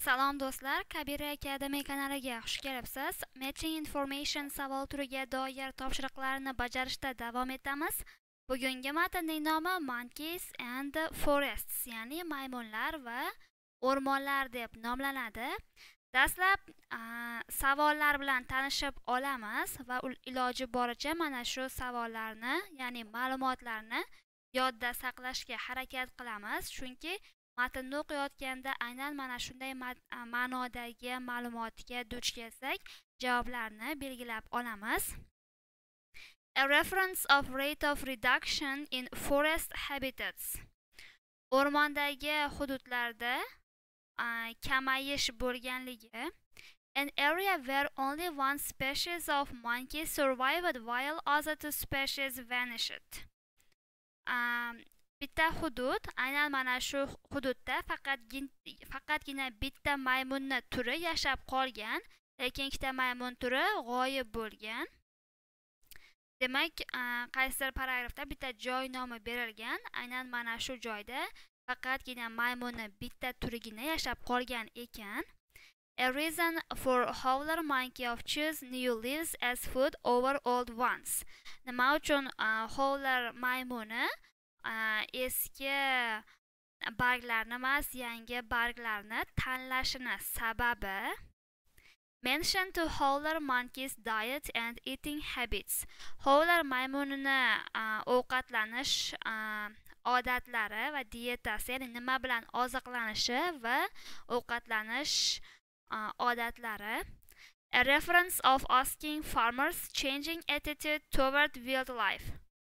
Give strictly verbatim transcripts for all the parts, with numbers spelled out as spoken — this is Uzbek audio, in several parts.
Salom do'stlar, Kabira Academy kanaliga xush kelibsiz. Matching Information savol turiga doir topshiriqlarni bajarishda davom etamiz. Bugungi matnning nomi Monkeys and Forests, ya'ni maymunlar va o'rmonlar deb nomlanadi. Dastlab savollar bilan tanishib olamiz va iloji boricha mana shu savollarni, ya'ni ma'lumotlarni yodda saqlashga harakat qilamiz, chunki matnni o'qiyotganda aynan mana shunday ma'nodagi ma'lumotga duch kelsak, javoblarni belgilab olamiz. A reference of rate of reduction in forest habitats. O'rmondagi hududlarda kamayish bo'lganligi. An area where only one species of monkey survived while other two species vanished. Um, Bitta hudud, aynan mana shu hududda faqatgina bitta maymunning turi yashab qolgan, lekin ikkita maymun turi g'oyib bo'lgan. Demak, qaysidir paragrafda bitta joy nomi berilgan, aynan mana shu joyda faqatgina maymunning bitta turigina yashab qolgan ekan. A reason for howler monkey of choose new leaves as food over old ones. Nima uchun howler maymuni eski barglarni emas, yangi barglarni tanlashini sababi. Mention to howler monkeys diet and eating habits. Howler maymunini ovqatlanish odatlari va dietasi, ya'ni nima bilan oziqlanishi va ovqatlanish odatlari. A reference of asking farmers changing attitude toward wildlife.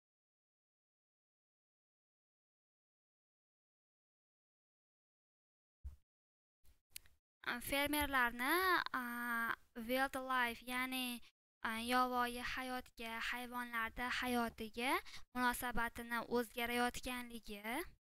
Fermerlarni wildlife, ya'ni yovvoyi hayotga, hayvonlarda hayotiga munosabatini o'zgarayotganligi.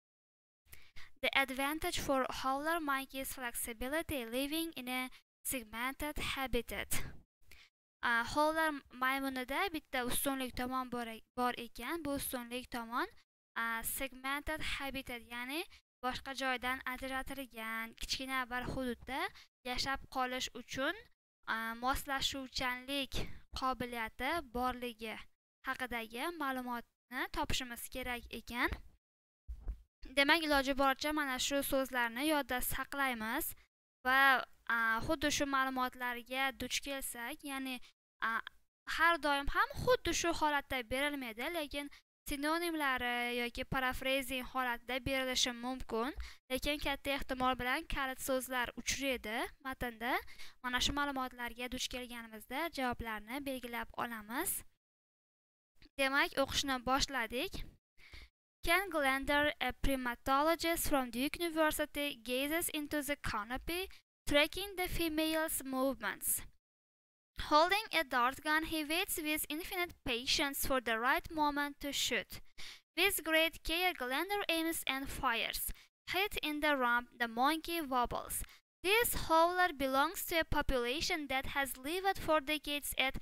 The advantage for howler monkeys flexibility living in a segmented habitat. Howler maymunida bitta ustunlik tomon bor ekan. Bu ustunlik tomon segmented habitat, ya'ni boshqa joydan ajratilgan kichkina bir hududda yashab qolish uchun moslashuvchanlik qobiliyati borligi haqidagi ma'lumotni topishimiz kerak ekan. Demak, iloji boricha mana shu so'zlarni yodda saqlaymiz va xuddi shu ma'lumotlarga duch kelsak, ya'ni har doim ham xuddi shu holatda berilmaydi, lekin sinonimlari yoki paraphrasing holatida berilishi mumkin, lekin katta ehtimol bilan kalit so'zlar uchraydi matnda. Mana shu ma'lumotlarga duch kelganimizda javoblarni belgilab olamiz. Demak, o'qishni boshladik. Ken Glender, a primatologist from Duke University, gazes into the canopy, tracking the female's movements. Holding a dart gun, he waits with infinite patience for the right moment to shoot. With great care, Glender aims and fires. Hit in the rump, the monkey wobbles. This howler belongs to a population that has lived for decades at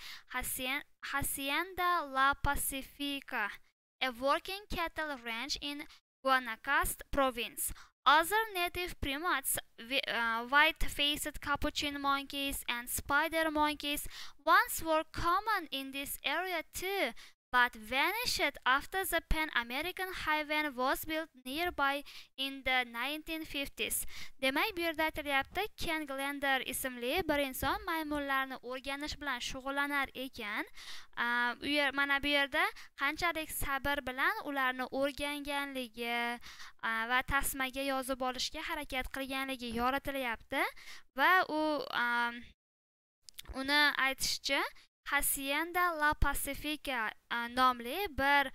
Hacienda La Pacifica, a working cattle ranch in Guanacaste province. Other native primates, uh, white-faced capuchin monkeys and spider monkeys, once were common in this area too, but vanished after the Pan American Highway was built nearby in the nineteen fifties. Demak, bu yerda aytilyapti, Ken Glender ismli bir inson maymunlarni o'rganish bilan shug'ullanar ekan. Mana bu yerda qanchalik sabr bilan ularni o'rganganligi va tasmaga yozib olishga harakat qilganligi yoritilyapti va u uni aytishicha Hacienda La Pacifica nomli bir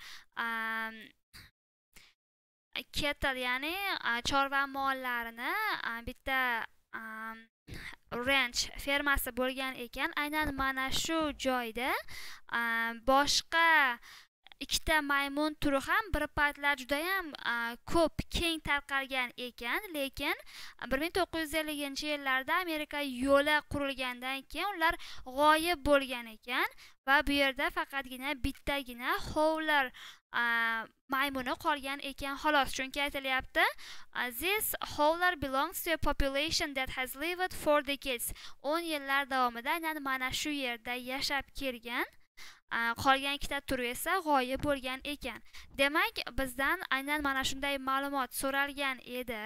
cattle, ya'ni chorva mollarini bitta ranch fermasi bo'lgan ekan. Aynan mana shu joyda boshqa ikkita maymun turi ham bir paytlar juda ham ko'p keng tarqalgan ekan, lekin bir ming to'qqiz yuz ellinchi yillarda Amerika yo'li qurilgandan keyin ular g'oyib bo'lgan ekan va bu yerda faqatgina bittagina howler maymuni qolgan ekan xolos. Chunki aytilyapti, this howler belongs to a population that has lived for decades. o'n yillar davomida aynan mana shu yerda yashab kelgan. Qolgan ikkita tur esa g'oyib bo'lgan ekan. Demak, bizdan aynan mana shunday ma'lumot so'ralgan edi.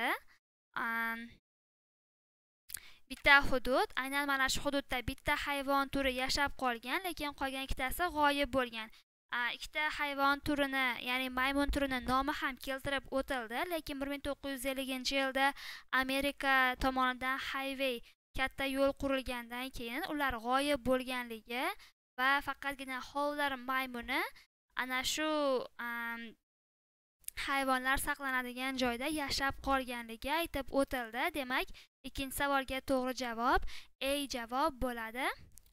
Bitta hudud, aynan mana shu hududda bitta hayvon turi yashab qolgan, lekin qolgan ikkitasi g'oyib bo'lgan. Ikkita hayvon turini, ya'ni maymun turini nomi ham keltirib o'tildi, lekin bir ming to'qqiz yuz ellinchi yilda Amerika tomonidan highway, katta yo'l qurilgandan keyin ular g'oyib bo'lganligi va faqatgina howler maymuni ana shu hayvonlar saqlanadigan joyda yashab qolganligi aytib o'tildi. Demak, ikkinchi savolga to'g'ri javob A javob bo'ladi.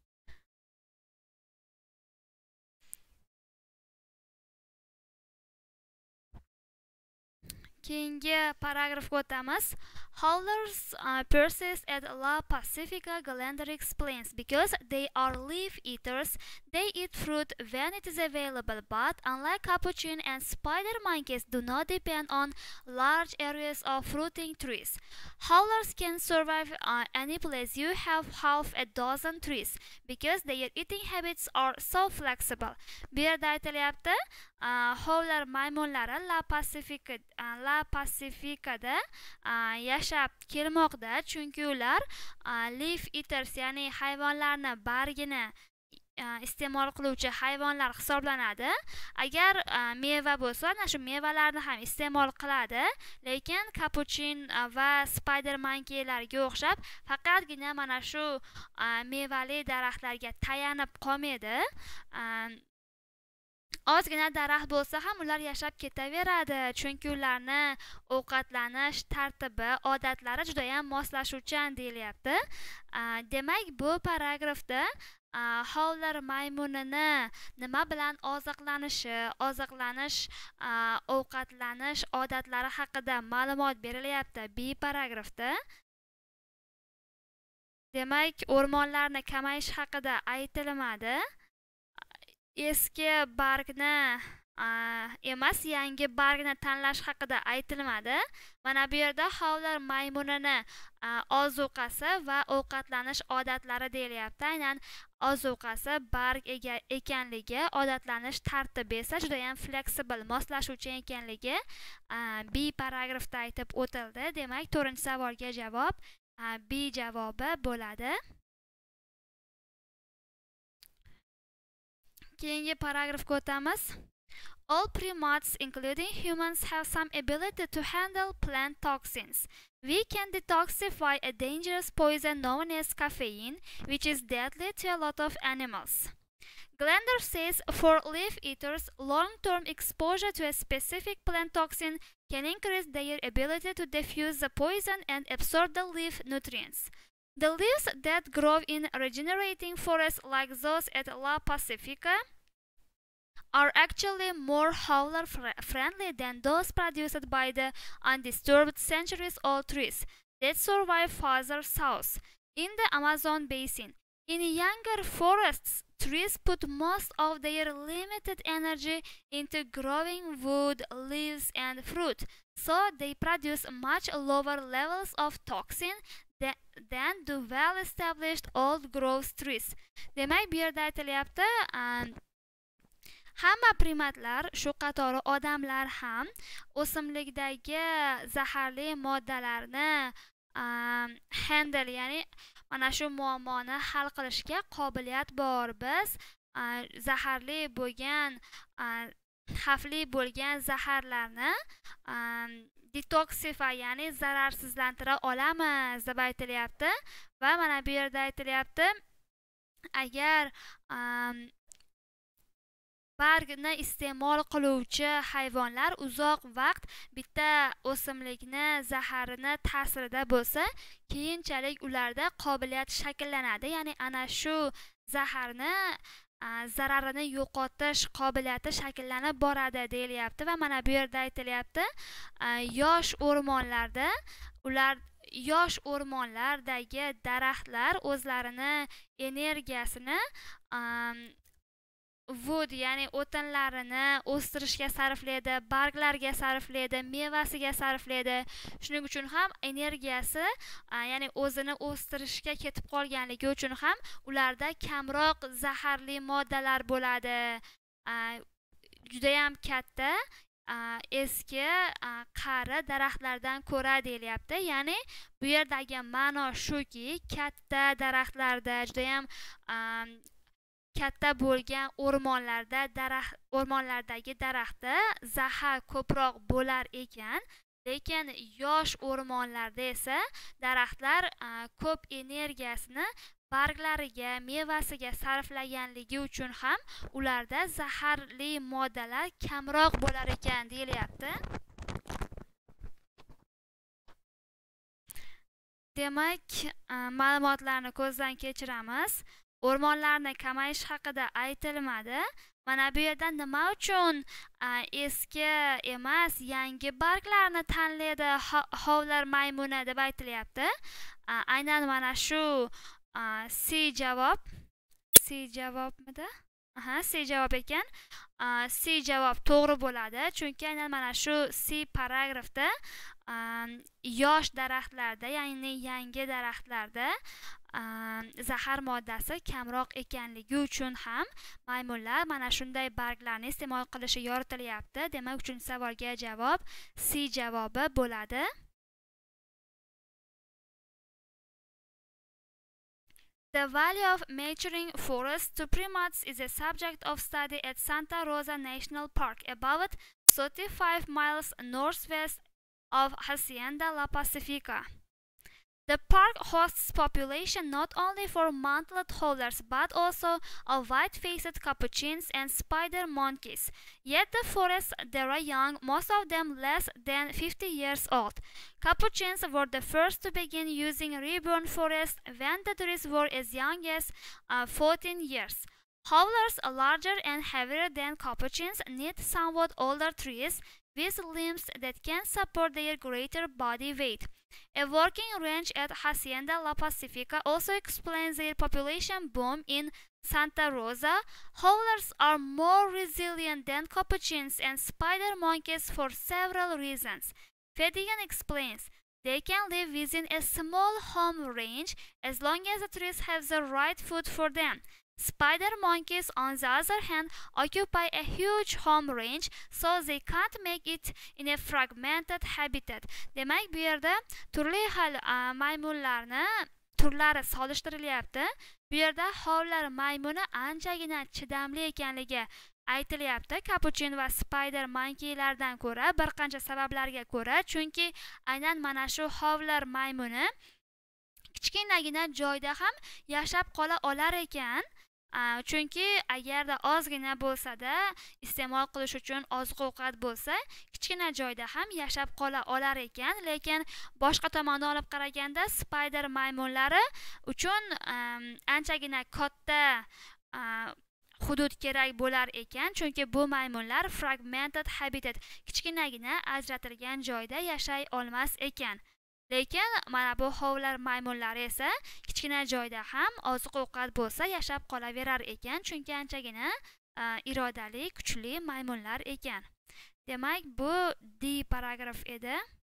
Keyingi paragrafga o'tamiz. Howlers uh, persist at La Pacifica, Gallender explains, because they are leaf eaters, they eat fruit when it is available, but unlike capuchin and spider monkeys do not depend on large areas of fruiting trees. Howlers can survive uh, any place you have half a dozen trees, because their eating habits are so flexible. Bu yerda aytilyapti, uh, howler maymunlari La Pacifica, uh, La Pacificada uh, yashab kelmoqda, chunki ular uh, leaf eaters, ya'ni hayvonlarni bargini uh, iste'mol qiluvchi hayvonlar hisoblanadi. Agar uh, meva bo'lsa, ana shu mevalarni ham iste'mol qiladi, lekin capuchin uh, va spider monkeylarga o'xshab faqatgina mana shu uh, mevali daraxtlarga tayanib qolmaydi. Uh, Ozgina daraxt bo'lsa ham ular yashab ketaveradi, chunki ularni ovqatlanish tartibi, odatlari juda ham moslashuvchan deyilyapti. Demak, bu paragrafda howler maymunini nima bilan oziqlanishi, oziqlanish, ovqatlanish odatlari haqida ma'lumot berilyapti B paragrafda. Demak, o'rmonlarni kamayish haqida aytilmadi. Eski bargni emas, yangi bargni tanlash haqida aytilmadi. Mana bu yerda howler maymunini ozuqasi va ovqatlanish odatlari deyilyapti. Aynan ozuqasi barg ekanligi, odatlanish tartibi esa juda ham flexible, moslashuvchan ekanligi B paragrafda aytib o'tildi. Demak, to'rtinchi savolga javob B javobi bo'ladi. Keyingi paragrafga o'tamiz. All primates, including humans, have some ability to handle plant toxins. We can detoxify a dangerous poison known as caffeine, which is deadly to a lot of animals. Gallender says for leaf eaters, long-term exposure to a specific plant toxin can increase their ability to diffuse the poison and absorb the leaf nutrients. The leaves that grow in regenerating forests like those at La Pacifica are actually more howler friendly than those produced by the undisturbed centuries-old trees that survive farther south in the Amazon basin. In younger forests, trees put most of their limited energy into growing wood, leaves, and fruit, so they produce much lower levels of toxin than do well-established old-growth trees. Demak, bu yerda aytilyapti, hamma primatlar, shu qatori odamlar ham o'simlikdagi zaharli moddalarni handle, ya'ni mana shu muammoni hal qilishga qobiliyat bor. Biz zaharli bo'lgan, xavfli bo'lgan zaharlarni detoxify, ya'ni zararsizlantira olamiz deb aytilyapti. Va mana bu yerda aytilyapti, agar bargni iste'mol qiluvchi hayvonlar uzoq vaqt bitta o'simlikni zaharini ta'sirida bo'lsa, keyinchalik ularda qobiliyat shakllanadi, ya'ni ana shu zaharni zararini yo'qotish qobiliyati shakllanib boradi deyilyapti. Va mana bu yerda aytilyapti, yosh o'rmonlarda ular yosh o'rmonlardagi daraxtlar o'zlarini energiyasini wood ya'ni o'tinlarini o'stirishga sarflaydi, barglarga sarflaydi, mevasiga sarflaydi. Shuning uchun ham energiyasi, ya'ni o'zini o'stirishga ketib qolganligi uchun ham ularda kamroq zaharli moddalar bo'ladi. Juda ham katta eski qari daraxtlardan ko'ra deyilyapti. Ya'ni bu yerdagi ma'no shuki, katta daraxtlarda, juda ham katta bo'lgan o'rmonlarda daraxt o'rmonlardagi daraxtda zahar ko'proq bo'lar ekan, lekin yosh o'rmonlarda esa daraxtlar ko'p energiyasini barglariga, mevasiga sarflaganligi uchun ham ularda zaharli moddalar kamroq bo'lar ekan deyilyapti. Demak, ma'lumotlarni ko'zdan kechiramiz. O'rmonlarni kamayish haqida aytilmadi. Mana bu yerda nima uchun eski emas, yangi barglarni tanlaydi hovlar maymuni deb aytilyapti. Aynan mana shu C javob. C javobmidi? Aha, C javob ekan. C javob to'g'ri bo'ladi, chunki aynan mana shu C paragrafda yosh daraxtlarda, ya'ni yangi daraxtlarda zahar moddasi kamroq ekanligi uchun ham maymunlar mana shunday barglarni iste'mol qilishi yoritilyapti. Demak, uchinchi savolga javob C javobi bo'ladi. The value of maturing forests to primates is a subject of study at Santa Rosa National Park, about thirty-five miles northwest of Hacienda La Pacifica. The park hosts population not only for mantlet howlers but also of white-faced capuchins and spider monkeys. Yet the forests there are young, most of them less than fifty years old. Capuchins were the first to begin using reborn forests when the trees were as young as uh, fourteen years. Howlers, larger and heavier than capuchins, need somewhat older trees with limbs that can support their greater body weight. A working range at Hacienda La Pacifica also explains their population boom in Santa Rosa. Howlers are more resilient than capuchins and spider monkeys for several reasons. Fedigan explains, they can live within a small home range as long as the trees have the right food for them. Spider monkeys, on the other hand, occupy a huge home range, so they can't make it in a fragmented habitat. Demak, bu yerda turli xil maymunlarni turlari solishtirilyapti. Bu yerda hovlar maymuni anchagina chidamli ekanligi aytilyapti. Capuchin va spider monkeylardan ko'ra, bir qancha sabablarga ko'ra, chunki aynan mana shu hovlar maymuni kichkinagina joyda ham yashab qola olar ekan. Chunki agarda ozgina bo'lsa-da iste'mol qilish uchun oziq-ovqat bo'lsa, kichkina joyda ham yashab qola olar ekan, lekin boshqa tomondan olib qaraganda spider maymunlari uchun anchagina katta hudud kerak bo'lar ekan, chunki bu maymunlar fragmented habitat, kichkinagina ajratilgan joyda yashay olmas ekan. Lekin mana bu hovlar maymunlari esa kichkina joyda ham oziq-ovqat bo'lsa yashab qolaverar ekan, chunki anchagina irodali, kuchli maymunlar ekan. Demak, bu D paragraf edi.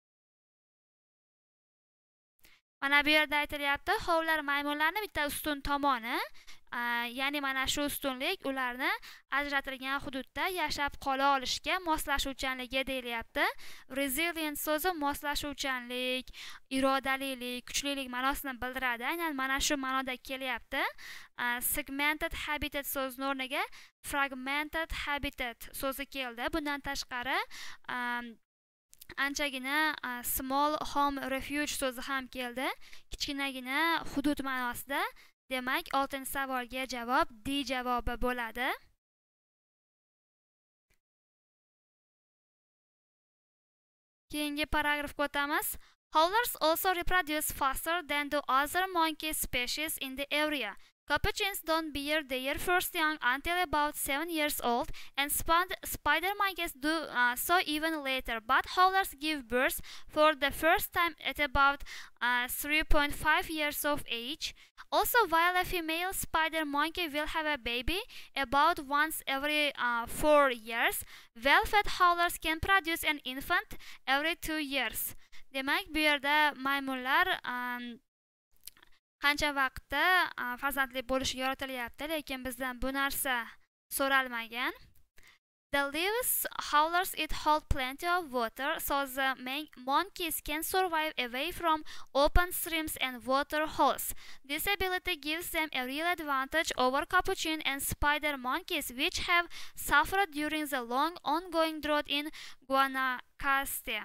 Mana bu yerda aytilyapti, hovlar maymunlarning bitta ustun tomoni, ya'ni mana shu ustunlik ularni ajratilgan hududda yashab qola olishga moslashuvchanligi deyilyapti. Resilient so'zi moslashuvchanlik, irodalilik, kuchlilik ma'nosini bildiradi. Aynan mana shu ma'noda kelyapti. Segmented habitat so'zining o'rniga fragmented habitat so'zi keldi. Bundan tashqari anchagina small home refuge so'zi ham keldi. Kichkinagina hudud ma'nosida. Demak, oltinchi savolga javob D javobi bo'ladi. Keyingi paragrafga o'tamiz. Howlers also reproduce faster than the other monkey species in the area. Capuchins don't bear their first young until about seven years old, and spid- spider monkeys do uh, so even later. But howlers give birth for the first time at about uh, three point five years of age. Also, while a female spider monkey will have a baby about once every uh, four years, well-fed howlers can produce an infant every two years. Demak, bu yerda maymunlar um, qancha vaqtda uh, farzandli bo'lishga yoritilyapti, lekin bizdan bu narsa so'ralmagan. The leaves howlers it hold plenty of water, so the monkeys can survive away from open streams and water holes. This ability gives them a real advantage over capuchin and spider monkeys, which have suffered during the long ongoing drought in Guanacaste.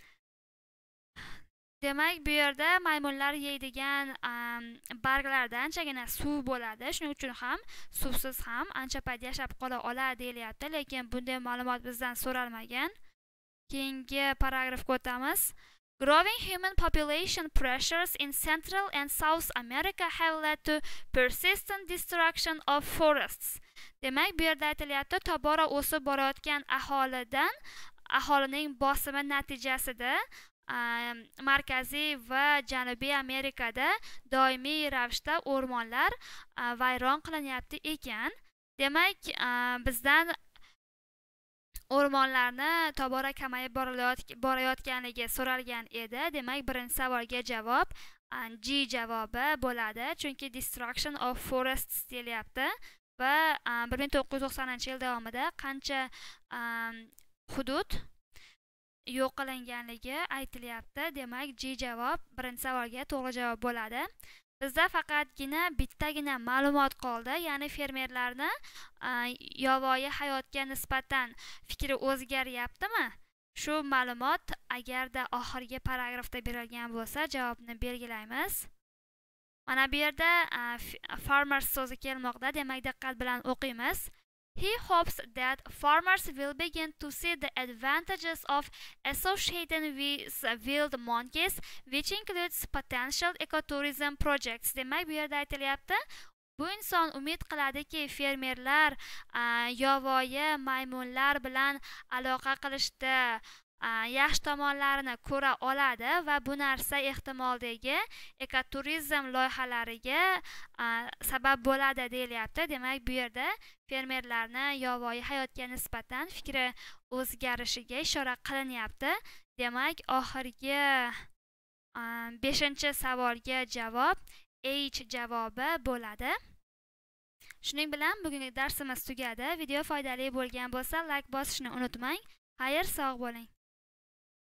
Demak, bu yerda maymunlar yeydigan um, barglardan anchagina suv bo'ladi. Shuning uchun ham suvsiz ham ancha payt yashab qola oladi deyilyapti, lekin bunday ma'lumot bizdan so'ralmagan. Keyingi paragrafga o'tamiz. Growing human population pressures in Central and South America have led to persistent destruction of forests. Demak, bu yerda aytilyapti, tobora o'sib borayotgan aholidan aholining bosimi natijasida Markaziy va Janubiy Amerikada doimiy ravishda o'rmonlar vayron qilinyapti ekan. Demak, bizdan o'rmonlarni tobora kamayib borayotganligi so'ralgan edi. Demak, birinchi savolga javob G javobi bo'ladi, chunki destruction of forests deyilyapti va bir ming to'qqiz yuz to'qsoninchi yil davomida qancha hudud yo'q qilinganligi aytilyapti. Demak, G javob birinchi savolga to'g'ri javob bo'ladi. Bizda faqatgina bittagina ma'lumot qoldi, ya'ni fermerlarni yovvoyi hayotga nisbatan fikri o'zgaryaptimi? Shu ma'lumot agarda oxirgi paragrafda berilgan bo'lsa, javobni belgilaymiz. Mana bu yerda farmers so'zi kelmoqda, demak diqqat bilan o'qiymiz. He hopes that farmers will begin to see the advantages of associating with wild monkeys, which includes potential ecotourism projects. Demak, bu yerda aytilyapti, bu inson umid qiladiki, fermerlar yovvoyi maymunlar bilan aloqa qilishda yaxshi tomonlarini ko'ra oladi va bu narsa ehtimoldagi ekoturizm loyihalariga sabab bo'ladi deyilyapti. Demak, bu yerda fermerlarni yovvoyi hayotga nisbatan fikri o'zgarishiga ishora qilinyapti. Demak, oxirgi beshinchi savolga javob H javobi bo'ladi. Shuning bilan bugungi darsimiz tugadi. Video foydali bo'lgan bo'lsa, like bosishni unutmang. Xayr, sog' bo'ling.